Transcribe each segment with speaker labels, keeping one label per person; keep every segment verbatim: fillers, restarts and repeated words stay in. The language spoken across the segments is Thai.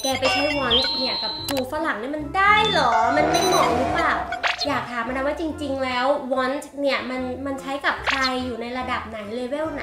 Speaker 1: แกไปใช้ want เนี่ยกับครูฝรั่งนี่มันได้เหรอมันไม่เหมาะหรือเปล่าอยากถามนะว่าจริงๆแล้ว want เนี่ยมันมันใช้กับใครอยู่ในระดับไหนเลเวลไหน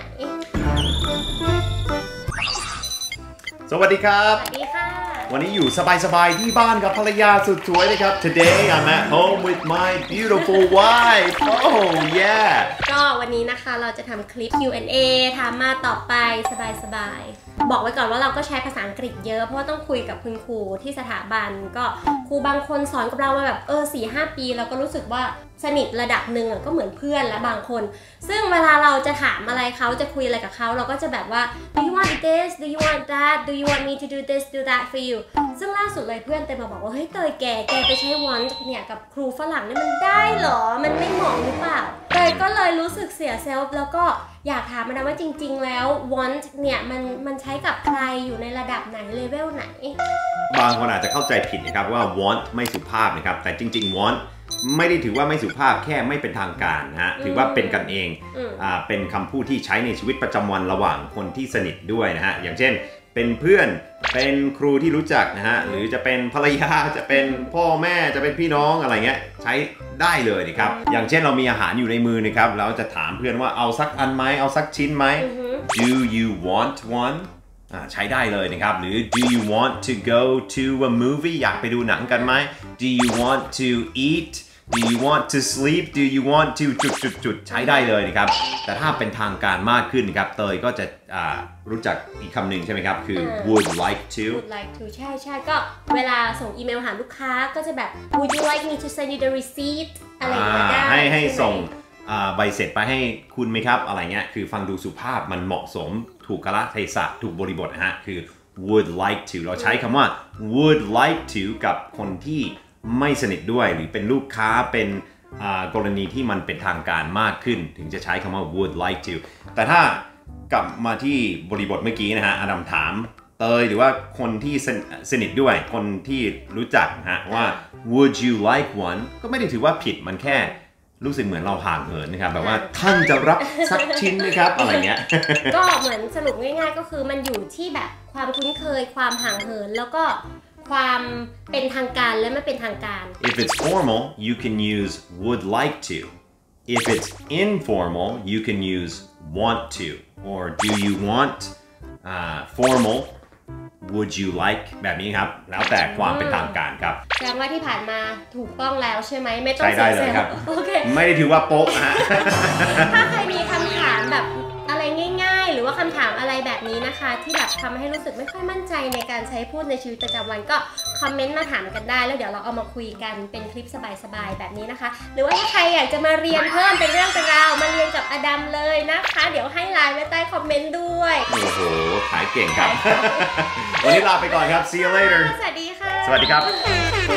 Speaker 2: สวัสดีครับ
Speaker 1: สวัสดีค่ะ
Speaker 2: วันนี้อยู่สบายๆที่บ้านกับภรรยาสุดสวยนะครับ Today I'm at home with my beautiful wife Oh yeah
Speaker 1: ก็วันนี้นะคะเราจะทำคลิป คิว แอนด์ เอ ถามมาตอบไปสบายๆบอกไว้ก่อนว่าเราก็ใช้ภาษาอังกฤษเยอะเพราะว่าต้องคุยกับคุณครูที่สถาบันก็ครูบางคนสอนกับเรามาแบบเออ สี่ห้า ปีเราก็รู้สึกว่าสนิทระดับหนึ่งก็เหมือนเพื่อนและบางคนซึ่งเวลาเราจะถามอะไรเขาจะคุยอะไรกับเขาเราก็จะแบบว่า do you want this do you want that do you want me to do this do that for you ซึ่งล่าสุดเลยเพื่อนเต็มมาบอกว่าเฮ้ยเตยแกแกไปใช้ want เนี่ยกับครูฝรั่งนี่มันได้เหรอมันไม่เหมาะหรือเปล่าเตยก็เลยรู้สึกเสียเซลฟ์แล้วก็อยากถามนะว่าจริงๆแล้ว want เนี่ยมันมันใช้กับใครอยู่ในระดับไหนเลเวลไหน
Speaker 2: บางคนอาจจะเข้าใจผิดนะครับว่า want ไม่สุภาพนะครับแต่จริงๆ wantไม่ได้ถือว่าไม่สุภาพแค่ไม่เป็นทางการนะฮะถือว่าเป็นกันเองอ่าเป็นคำพูดที่ใช้ในชีวิตประจำวันระหว่างคนที่สนิทด้วยนะฮะอย่างเช่นเป็นเพื่อนเป็นครูที่รู้จักนะฮะหรือจะเป็นภรรยาจะเป็นพ่อแม่จะเป็นพี่น้องอะไรเงี้ยใช้ได้เลยนะครับอย่างเช่นเรามีอาหารอยู่ในมือนะครับเราจะถามเพื่อนว่าเอาสักอันไหมเอาสักชิ้นไหม Do you want oneใช้ได้เลยนะครับหรือ Do you want to go to a movie อยากไปดูหนังกันไหม Do you want to eat Do you want to sleep Do you want to จุดจุดจุดใช้ได้เลยนะครับแต่ถ้าเป็นทางการมากขึ้นนะครับเตยก็จะรู้จักอีกคำหนึ่งใช่ไหมครับคือ would like to
Speaker 1: would like to ใช่ใช่ก็เวลาส่งอีเมลหาลูกค้าก็จะแบบ Would you like me to send you the receipt อะไรอย่างเงี้ย
Speaker 2: ให้ให้ส่งใบเสร็จไปให้คุณไหมครับอะไรเงี้ยคือฟังดูสุภาพมันเหมาะสมถูกกาลเทศะถูกบริบทนะฮะคือ would like to เราใช้คำว่า would like to กับคนที่ไม่สนิทด้วยหรือเป็นลูกค้าเป็นกรณีที่มันเป็นทางการมากขึ้นถึงจะใช้คำว่า would like to แต่ถ้ากลับมาที่บริบทเมื่อกี้นะฮะอดัมถามเตยหรือว่าคนที่สนิทด้วยคนที่รู้จักนะฮะว่า would you like one ก็ไม่ได้ถือว่าผิดมันแค่รู้สึกเหมือนเราห่างเหินนะครับแบบว่าท่านจะรับสักชิ้นไหมครับอะไรเงี้ย
Speaker 1: ก็เหมือนสรุปง่ายๆก็คือมันอยู่ที่แบบความคุ้นเคยความห่างเหินแล้วก็ความเป็นทางการและไม่เป็นทางการ
Speaker 2: If it's formal you can use would like to If it's informal you can use want to or do you want uh, formal Would you like แบบนี้ครับแล้วแต่ความเป็นทางการครับ
Speaker 1: แสดงว่าที่ผ่านมาถูกต้องแล้วใช่ไหมไม่ต้อง
Speaker 2: เสียเซลล์โอเคไม่ได้ถือว่าโป๊ะฮะ
Speaker 1: ถ้าใครมีคำถามแบบอะไรง่ายๆหรือว่าคำถามอะไรแบบนี้นะคะที่แบบทำให้รู้สึกไม่ค่อยมั่นใจในการใช้พูดในชีวิตประจำวันก็คอมเมนต์มาถามกันได้แล้วเดี๋ยวเราเอามาคุยกันเป็นคลิปสบายๆแบบนี้นะคะหรือว่าถ้าใครอยากจะมาเรียนเพิ่มเป็นเรื่องเป็นราวมาเรียนกับอดัมเลยนะคะเดี๋ยวให้ไลน์ไว้ใต้คอมเมนต์ด้วย
Speaker 2: โอ้โหขายเก่งครับวันนี้ลาไปก่อนครับ See you later
Speaker 1: สวัสดีค่ะ
Speaker 2: สวัสดีครับ